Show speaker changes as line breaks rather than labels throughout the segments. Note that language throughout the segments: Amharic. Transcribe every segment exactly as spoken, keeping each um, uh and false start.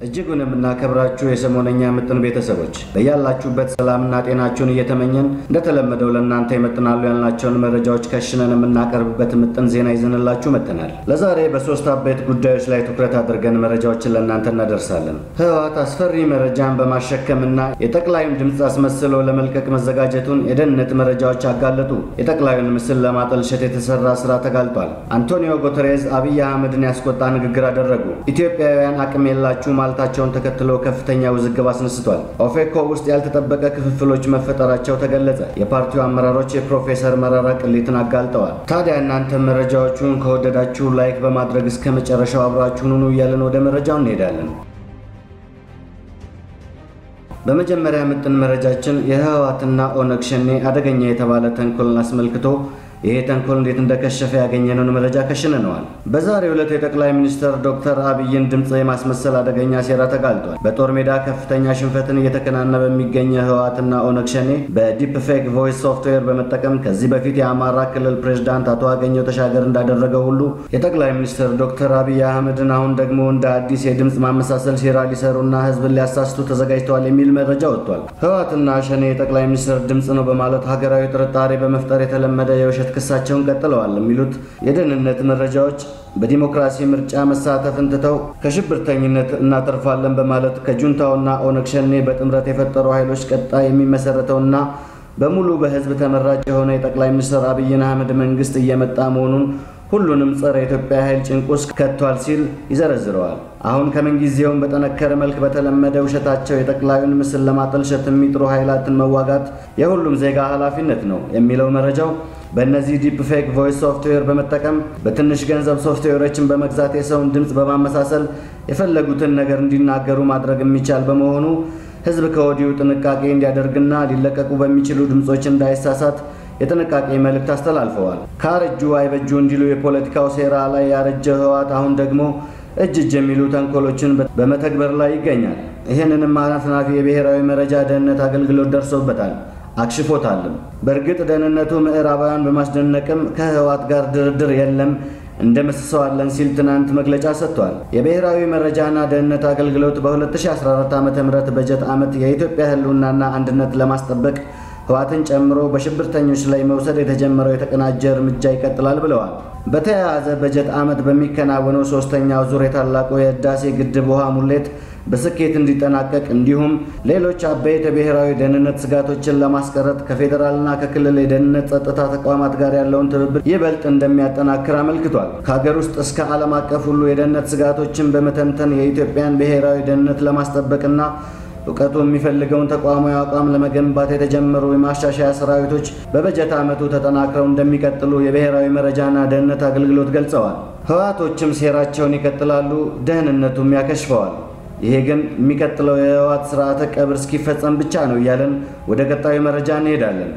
እጅጉን የምናከብራችሁ የሰሞነኛ ምጥን ቤተሰቦች በያላችሁበት ሰላምና ጤናችሁን እየተመኘን እንደተለመደው ለእናንተ ይመጥናሉ ያልናቸውን መረጃዎች ከሽነን የምናቀርብበት ምጥን ዜና ይዘንላችሁ መጥተናል። ለዛሬ በሶስት አበይት ጉዳዮች ላይ ትኩረት አድርገን መረጃዎችን ለእናንተ እናደርሳለን። ህወሓት አስፈሪ መረጃን በማሸከምና የጠቅላዩን ድምጽ አስመስሎ ለመልቀቅ መዘጋጀቱን የደህንነት መረጃዎች አጋለጡ። የጠቅላዩን ምስል ለማጠልሸት የተሰራ ስራ ተጋልጧል። አንቶኒዮ ጉተሬዝ አብይ አህመድን ያስቆጣ ንግግር አደረጉ። ኢትዮጵያውያን አቅም የላችሁ ማለታቸውን ተከትሎ ከፍተኛ ውዝግብ አስነስቷል። ኦፌኮ ውስጥ ያልተጠበቀ ክፍፍሎች መፈጠራቸው ተገለጸ። የፓርቲው አመራሮች የፕሮፌሰር መረራ ቅሌትን አጋልጠዋል። ታዲያ እናንተ መረጃዎቹን ከወደዳችሁ ላይክ በማድረግ እስከ መጨረሻው አብራችሁን ሁኑ እያልን ወደ መረጃው እንሄዳለን። በመጀመሪያ ምጥን መረጃችን የህወሓትና ኦነግ ሸኔ አደገኛ የተባለ ተንኮልን አስመልክቶ ይሄ ተንኮል እንዴት እንደከሸፈ ያገኘነውን መረጃ ከሽነነዋል። በዛሬው ዕለት የጠቅላይ ሚኒስትር ዶክተር አብይን ድምጽ የማስመሰል አደገኛ ሴራ ተጋልጧል። በጦር ሜዳ ከፍተኛ ሽንፈትን እየተከናነበ የሚገኘው ህወሓትና ኦነግ ሸኔ በዲፕ ፌክ ቮይስ ሶፍትዌር በመጠቀም ከዚህ በፊት የአማራ ክልል ፕሬዝዳንት አቶ አገኘሁ ተሻገር እንዳደረገው ሁሉ የጠቅላይ ሚኒስትር ዶክተር አብይ አህመድን አሁን ደግሞ እንደ አዲስ የድምጽ ማመሳሰል ሴራ ሊሰሩና ህዝብን ሊያሳስቱ ተዘጋጅተዋል የሚል መረጃ ወጥቷል። ህወሓትና ሸኔ የጠቅላይ ሚኒስትር ድምጽ ነው በማለት ሀገራዊ ጥርጣሬ በመፍጠር የተለመደ የውሸት ክሳቸውን ቀጥለዋል የሚሉት የደህንነት መረጃዎች በዲሞክራሲ ምርጫ መሳተፍን ትተው ከሽብርተኝነት እናተርፋለን በማለት ከጁንታውና ኦነግ ሸኔ በጥምረት የፈጠሩ ኃይሎች ቀጣይ የሚመሰረተውና በሙሉ በህዝብ ተመራጭ የሆነ የጠቅላይ ሚኒስትር አብይ አህመድ መንግስት እየመጣ መሆኑን ሁሉንም ጸረ ኢትዮጵያ ኃይል ጭንቁስ ከቷል ሲል ይዘረዝረዋል። አሁን ከመንጊዜውም በተነከረ መልክ በተለመደ ውሸታቸው የጠቅላዩን ምስል ለማጠልሸት የሚጥሩ ኃይላትን መዋጋት የሁሉም ዜጋ ኃላፊነት ነው የሚለው መረጃው በእነዚህ ዲፕ ፌክ ቮይስ ሶፍትዌር በመጠቀም በትንሽ ገንዘብ ሶፍትዌሮችን በመግዛት የሰውን ድምጽ በማመሳሰል የፈለጉትን ነገር እንዲናገሩ ማድረግ የሚቻል በመሆኑ ህዝብ ከወዲሁ ጥንቃቄ እንዲያደርግና ሊለቀቁ በሚችሉ ድምጾች እንዳይሳሳት የጥንቃቄ መልእክት አስተላልፈዋል። ካረጁ አይበጁ እንዲሉ የፖለቲካው ሴራ ላይ ያረጀ ህወሓት አሁን ደግሞ እጅ እጅ የሚሉ ተንኮሎችን በመተግበር ላይ ይገኛል። ይህንንም አናፍናፊ የብሔራዊ መረጃ ደህንነት አገልግሎት ደርሶበታል፣ አክሽፎታልም። በእርግጥ ደህንነቱ ምዕራባውያን በማስደነቅም ከህወሓት ጋር ድርድር የለም እንደመስሰዋለን ሲል ትናንት መግለጫ ሰጥቷል። የብሔራዊ መረጃና ደህንነት አገልግሎት በ2014 ዓ.ም በጀት ዓመት የኢትዮጵያ ህልውናና አንድነት ለማስጠበቅ ህወሓትን ጨምሮ በሽብርተኞች ላይ መውሰድ የተጀመረው የተቀናጀ እርምጃ ይቀጥላል ብለዋል። በተያያዘ በጀት ዓመት በሚከናወነው ሶስተኛው ዙር የታላቁ የህዳሴ ግድብ ውሃ ሙሌት በስኬት እንዲጠናቀቅ እንዲሁም ሌሎች አበይት ብሔራዊ ደህንነት ስጋቶችን ለማስቀረት ከፌደራልና ከክልል የደህንነት ጸጥታ ተቋማት ጋር ያለውን ትብብር ይበልጥ እንደሚያጠናክር አመልክቷል። ከሀገር ውስጥ እስከ ዓለም አቀፍ ሁሉ የደህንነት ስጋቶችን በመተንተን የኢትዮጵያን ብሔራዊ ደህንነት ለማስጠበቅና እውቀቱ የሚፈልገውን ተቋማዊ አቋም ለመገንባት የተጀመሩ የማሻሻያ ሰራዊቶች በበጀት ዓመቱ ተጠናክረው እንደሚቀጥሉ የብሔራዊ መረጃና ደህንነት አገልግሎት ገልጸዋል። ህወሓቶችም ሴራቸውን ይቀጥላሉ፣ ደህንነቱም ያከሽፈዋል። ይሄ ግን የሚቀጥለው የህወሓት ስርዓተ ቀብር እስኪፈጸም ብቻ ነው እያለን ወደ ቀጣዩ መረጃ እንሄዳለን።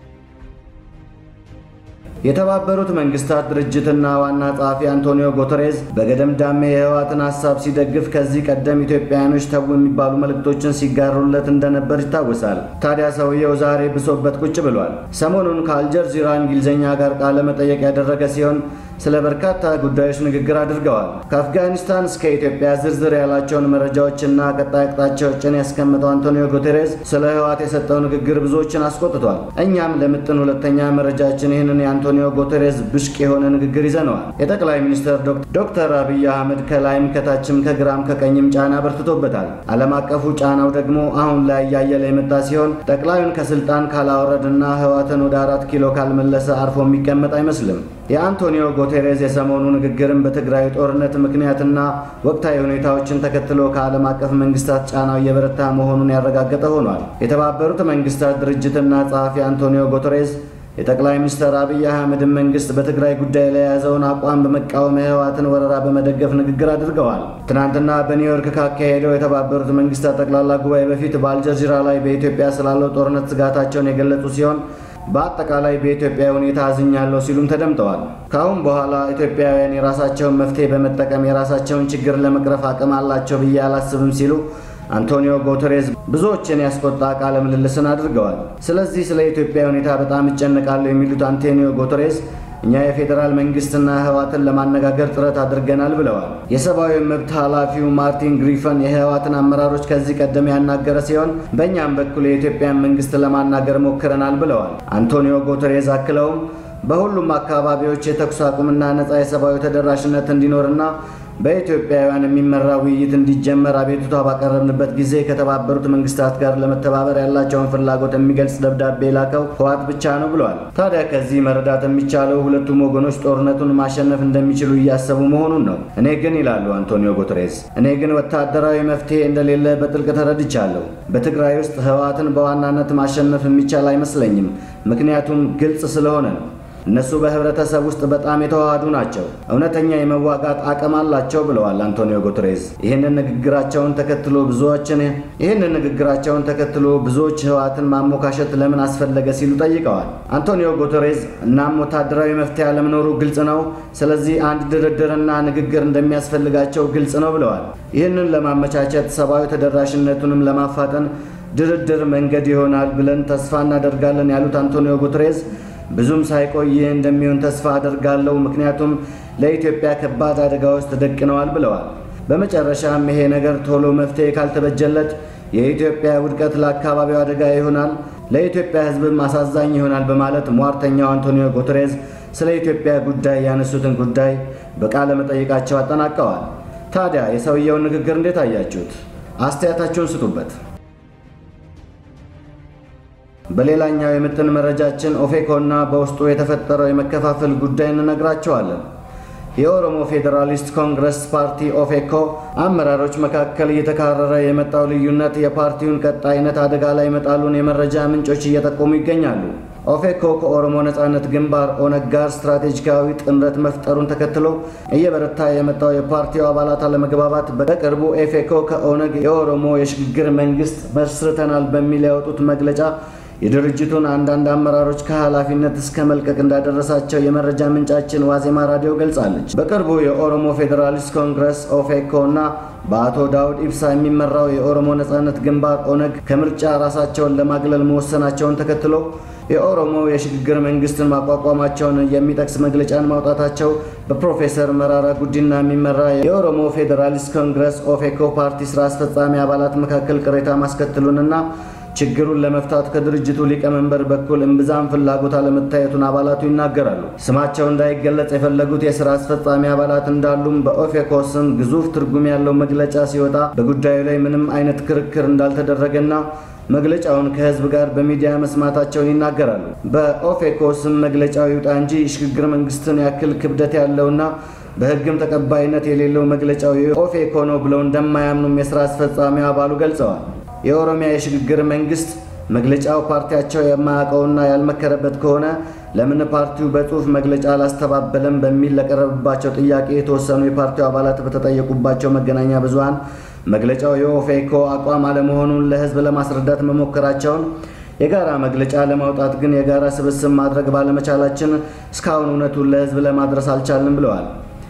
የተባበሩት መንግስታት ድርጅትና ዋና ጸሐፊ አንቶኒዮ ጉተሬዝ በገደምዳሜ የህወሓትን ሐሳብ ሲደግፍ ከዚህ ቀደም ኢትዮጵያውያኖች ተው የሚባሉ መልእክቶችን ሲጋሩለት እንደነበር ይታወሳል። ታዲያ ሰውየው ዛሬ ብሶበት ቁጭ ብሏል። ሰሞኑን ከአልጀዚራ እንግሊዝኛ ጋር ቃለ መጠየቅ ያደረገ ሲሆን ስለ በርካታ ጉዳዮች ንግግር አድርገዋል። ከአፍጋኒስታን እስከ ኢትዮጵያ ዝርዝር ያላቸውን መረጃዎችና ቀጣይ አቅጣጫዎችን ያስቀመጠው አንቶኒዮ ጉተሬዝ ስለ ህወሓት የሰጠው ንግግር ብዙዎችን አስቆጥቷል። እኛም ለምጥን ሁለተኛ መረጃችን ይህንን የአንቶኒዮ ጉተሬዝ ብሽቅ የሆነ ንግግር ይዘነዋል። የጠቅላይ ሚኒስትር ዶክተር አብይ አህመድ ከላይም ከታችም ከግራም ከቀኝም ጫና በርትቶበታል። ዓለም አቀፉ ጫናው ደግሞ አሁን ላይ እያየለ የመጣ ሲሆን ጠቅላዩን ከስልጣን ካላወረድና ህወሓትን ወደ አራት ኪሎ ካልመለሰ አርፎ የሚቀመጥ አይመስልም። የአንቶኒዮ ጉተሬዝ የሰሞኑ ንግግርም በትግራይ ጦርነት ምክንያትና ወቅታዊ ሁኔታዎችን ተከትሎ ከዓለም አቀፍ መንግስታት ጫናው እየበረታ መሆኑን ያረጋገጠ ሆኗል። የተባበሩት መንግስታት ድርጅትና ጸሐፊ አንቶኒዮ ጉተሬዝ የጠቅላይ ሚኒስትር አብይ አህመድ መንግስት በትግራይ ጉዳይ ላይ የያዘውን አቋም በመቃወም የህወሓትን ወረራ በመደገፍ ንግግር አድርገዋል። ትናንትና በኒውዮርክ ካካሄደው የተባበሩት መንግስታት ጠቅላላ ጉባኤ በፊት በአልጀዚራ ላይ በኢትዮጵያ ስላለው ጦርነት ስጋታቸውን የገለጹ ሲሆን በአጠቃላይ በኢትዮጵያ ሁኔታ አዝኛለሁ ሲሉም ተደምጠዋል። ካሁን በኋላ ኢትዮጵያውያን የራሳቸውን መፍትሄ በመጠቀም የራሳቸውን ችግር ለመቅረፍ አቅም አላቸው ብዬ አላስብም ሲሉ አንቶኒዮ ጉተሬዝ ብዙዎችን ያስቆጣ ቃለ ምልልስን አድርገዋል። ስለዚህ ስለ ኢትዮጵያ ሁኔታ በጣም ይጨነቃሉ የሚሉት አንቶኒዮ ጉተሬዝ እኛ የፌዴራል መንግስትና ህወሓትን ለማነጋገር ጥረት አድርገናል ብለዋል። የሰብአዊ መብት ኃላፊው ማርቲን ግሪፈን የህወሓትን አመራሮች ከዚህ ቀደም ያናገረ ሲሆን በእኛም በኩል የኢትዮጵያን መንግስት ለማናገር ሞክረናል ብለዋል። አንቶኒዮ ጉተሬዝ አክለውም በሁሉም አካባቢዎች የተኩስ አቁምና ነጻ የሰብአዊ ተደራሽነት እንዲኖርና በኢትዮጵያውያን የሚመራ ውይይት እንዲጀመር አቤቱታ ባቀረብንበት ጊዜ ከተባበሩት መንግስታት ጋር ለመተባበር ያላቸውን ፍላጎት የሚገልጽ ደብዳቤ ላከው ህወሓት ብቻ ነው ብለዋል። ታዲያ ከዚህ መረዳት የሚቻለው ሁለቱም ወገኖች ጦርነቱን ማሸነፍ እንደሚችሉ እያሰቡ መሆኑን ነው። እኔ ግን ይላሉ አንቶኒዮ ጉተሬዝ፣ እኔ ግን ወታደራዊ መፍትሄ እንደሌለ በጥልቅ ተረድቻለሁ። በትግራይ ውስጥ ህወሓትን በዋናነት ማሸነፍ የሚቻል አይመስለኝም፣ ምክንያቱም ግልጽ ስለሆነ ነው። እነሱ በህብረተሰብ ውስጥ በጣም የተዋሃዱ ናቸው፣ እውነተኛ የመዋጋት አቅም አላቸው ብለዋል አንቶኒዮ ጉተሬዝ። ይህንን ንግግራቸውን ተከትሎ ብዙዎችን ይህንን ንግግራቸውን ተከትሎ ብዙዎች ህወሓትን ማሞካሸት ለምን አስፈለገ ሲሉ ጠይቀዋል። አንቶኒዮ ጉተሬዝ እናም ወታደራዊ መፍትሄ አለመኖሩ ግልጽ ነው፣ ስለዚህ አንድ ድርድርና ንግግር እንደሚያስፈልጋቸው ግልጽ ነው ብለዋል። ይህንን ለማመቻቸት ሰብአዊ ተደራሽነቱንም ለማፋጠን ድርድር መንገድ ይሆናል ብለን ተስፋ እናደርጋለን ያሉት አንቶኒዮ ጉተሬዝ ብዙም ሳይቆይ እንደሚሆን ተስፋ አደርጋለሁ፣ ምክንያቱም ለኢትዮጵያ ከባድ አደጋዎች ተደቅነዋል ብለዋል። በመጨረሻም ይሄ ነገር ቶሎ መፍትሄ ካልተበጀለት የኢትዮጵያ ውድቀት ለአካባቢው አደጋ ይሆናል፣ ለኢትዮጵያ ህዝብም አሳዛኝ ይሆናል በማለት ሟርተኛው አንቶኒዮ ጉተሬዝ ስለ ኢትዮጵያ ጉዳይ ያነሱትን ጉዳይ በቃለ መጠይቃቸው አጠናቀዋል። ታዲያ የሰውየውን ንግግር እንዴት አያችሁት? አስተያየታችሁን ስጡበት። በሌላኛው የምጥን መረጃችን ኦፌኮና በውስጡ የተፈጠረው የመከፋፈል ጉዳይ እንነግራቸዋለን። የኦሮሞ ፌዴራሊስት ኮንግረስ ፓርቲ ኦፌኮ አመራሮች መካከል እየተካረረ የመጣው ልዩነት የፓርቲውን ቀጣይነት አደጋ ላይ መጣሉን የመረጃ ምንጮች እየጠቆሙ ይገኛሉ። ኦፌኮ ከኦሮሞ ነጻነት ግንባር ኦነግ ጋር ስትራቴጂካዊ ጥምረት መፍጠሩን ተከትሎ እየበረታ የመጣው የፓርቲው አባላት አለመግባባት በቅርቡ ኦፌኮ ከኦነግ የኦሮሞ የሽግግር መንግስት መስርተናል በሚል ያወጡት መግለጫ የድርጅቱን አንዳንድ አመራሮች ከኃላፊነት እስከ መልቀቅ እንዳደረሳቸው የመረጃ ምንጫችን ዋዜማ ራዲዮ ገልጻለች። በቅርቡ የኦሮሞ ፌዴራሊስት ኮንግረስ ኦፌኮና በአቶ ዳውድ ኢብሳ የሚመራው የኦሮሞ ነጻነት ግንባር ኦነግ ከምርጫ ራሳቸውን ለማግለል መወሰናቸውን ተከትሎ የኦሮሞ የሽግግር መንግስትን ማቋቋማቸውን የሚጠቅስ መግለጫን ማውጣታቸው በፕሮፌሰር መራራ ጉዲና የሚመራ የኦሮሞ ፌዴራሊስት ኮንግረስ ኦፌኮ ፓርቲ ስራ አስፈጻሚ አባላት መካከል ቅሬታ ማስከተሉንና ችግሩን ለመፍታት ከድርጅቱ ሊቀመንበር በኩል እምብዛም ፍላጎት አለመታየቱን አባላቱ ይናገራሉ። ስማቸው እንዳይገለጽ የፈለጉት የሥራ አስፈጻሚ አባላት እንዳሉም በኦፌኮ ስም ግዙፍ ትርጉም ያለው መግለጫ ሲወጣ በጉዳዩ ላይ ምንም አይነት ክርክር እንዳልተደረገና መግለጫውን ከህዝብ ጋር በሚዲያ መስማታቸውን ይናገራሉ። በኦፌኮ ስም መግለጫው ይውጣ እንጂ ሽግግር መንግስትን ያክል ክብደት ያለውና በህግም ተቀባይነት የሌለው መግለጫው የኦፌኮ ነው ብለው እንደማያምኑም የሥራ አስፈጻሚ አባሉ ገልጸዋል። የኦሮሚያ የሽግግር መንግስት መግለጫው ፓርቲያቸው የማያውቀውና ያልመከረበት ከሆነ ለምን ፓርቲው በጽሁፍ መግለጫ አላስተባበለም በሚል ለቀረበባቸው ጥያቄ የተወሰኑ የፓርቲው አባላት በተጠየቁባቸው መገናኛ ብዙሃን መግለጫው የኦፌኮ አቋም አለመሆኑን ለህዝብ ለማስረዳት መሞከራቸውን፣ የጋራ መግለጫ ለማውጣት ግን የጋራ ስብስብ ማድረግ ባለመቻላችን እስካሁን እውነቱን ለህዝብ ለማድረስ አልቻልንም ብለዋል።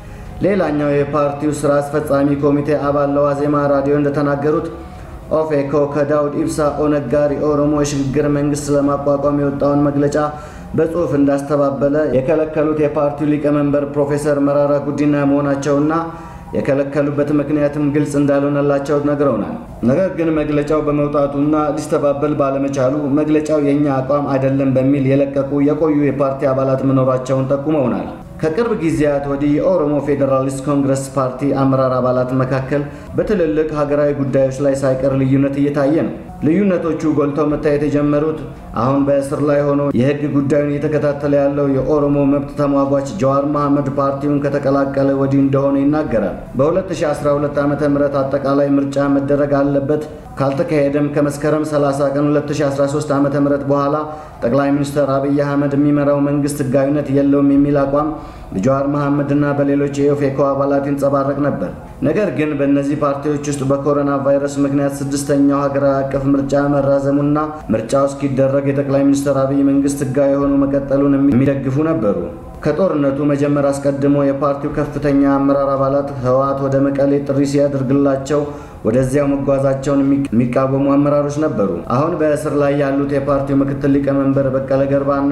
ሌላኛው የፓርቲው ስራ አስፈጻሚ ኮሚቴ አባል ለዋዜማ ራዲዮ እንደተናገሩት ኦፌኮ ከዳውድ ኢብሳ ኦነግ ጋር የኦሮሞ የሽግግር መንግስት ለማቋቋም የወጣውን መግለጫ በጽሁፍ እንዳስተባበለ የከለከሉት የፓርቲው ሊቀመንበር ፕሮፌሰር መራራ ጉዲና መሆናቸውና የከለከሉበት ምክንያትም ግልጽ እንዳልሆነላቸው ነግረውናል። ነገር ግን መግለጫው በመውጣቱና ሊስተባበል ባለመቻሉ መግለጫው የኛ አቋም አይደለም በሚል የለቀቁ የቆዩ የፓርቲ አባላት መኖራቸውን ጠቁመውናል። ከቅርብ ጊዜያት ወዲህ የኦሮሞ ፌዴራሊስት ኮንግረስ ፓርቲ አመራር አባላት መካከል በትልልቅ ሀገራዊ ጉዳዮች ላይ ሳይቀር ልዩነት እየታየ ነው። ልዩነቶቹ ጎልተው መታየት የጀመሩት አሁን በእስር ላይ ሆኖ የህግ ጉዳዩን እየተከታተለ ያለው የኦሮሞ መብት ተሟጋች ጀዋር መሐመድ ፓርቲውን ከተቀላቀለ ወዲህ እንደሆነ ይናገራል። በ2012 ዓመተ ምህረት አጠቃላይ ምርጫ መደረግ አለበት፣ ካልተካሄደም ከመስከረም ሰላሳ ቀን ሁለት ሺህ አስራ ሶስት ዓመተ ምህረት በኋላ ጠቅላይ ሚኒስትር አብይ አህመድ የሚመራው መንግስት ህጋዊነት የለውም የሚል አቋም በጀዋር መሐመድና በሌሎች የኦፌኮ አባላት ይንጸባረቅ ነበር። ነገር ግን በእነዚህ ፓርቲዎች ውስጥ በኮሮና ቫይረስ ምክንያት ስድስተኛው ሀገር አቀፍ ምርጫ መራዘሙና ምርጫው እስኪደረግ የጠቅላይ ሚኒስትር አብይ መንግስት ህጋዊ ሆኖ መቀጠሉን የሚደግፉ ነበሩ። ከጦርነቱ መጀመር አስቀድሞ የፓርቲው ከፍተኛ አመራር አባላት ህወሓት ወደ መቀሌ ጥሪ ሲያደርግላቸው ወደዚያው መጓዛቸውን የሚቃወሙ አመራሮች ነበሩ። አሁን በእስር ላይ ያሉት የፓርቲው ምክትል ሊቀመንበር በቀለ ገርባና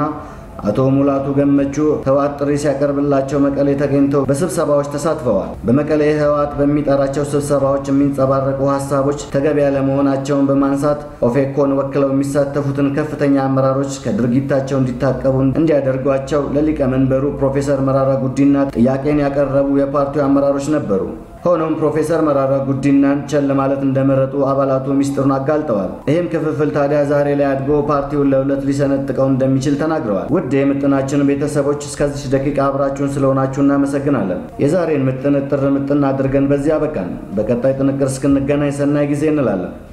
አቶ ሙላቱ ገመቹ ህወሓት ጥሪ ሲያቀርብላቸው መቀሌ ተገኝተው በስብሰባዎች ተሳትፈዋል። በመቀሌ ህወሓት በሚጠራቸው ስብሰባዎች የሚንጸባረቁ ሐሳቦች ተገቢ ያለመሆናቸውን በማንሳት ኦፌኮን ወክለው የሚሳተፉትን ከፍተኛ አመራሮች ከድርጊታቸው እንዲታቀቡ እንዲያደርጓቸው ለሊቀመንበሩ ፕሮፌሰር መራራ ጉዲና ጥያቄን ያቀረቡ የፓርቲው አመራሮች ነበሩ። ሆኖም ፕሮፌሰር መራራ ጉዲናን ቸል ማለት እንደመረጡ አባላቱ ሚስጥሩን አጋልጠዋል። ይህም ክፍፍል ታዲያ ዛሬ ላይ አድጎ ፓርቲውን ለሁለት ሊሰነጥቀው እንደሚችል ተናግረዋል። ውድ የምጥናችን ቤተሰቦች እስከዚህ ደቂቃ አብራችሁን ስለሆናችሁ እናመሰግናለን። የዛሬን ምጥን ጥር ምጥን አድርገን በዚያ በቃን። በቀጣይ ጥንቅር እስክንገናኝ ሰናይ ጊዜ እንላለን።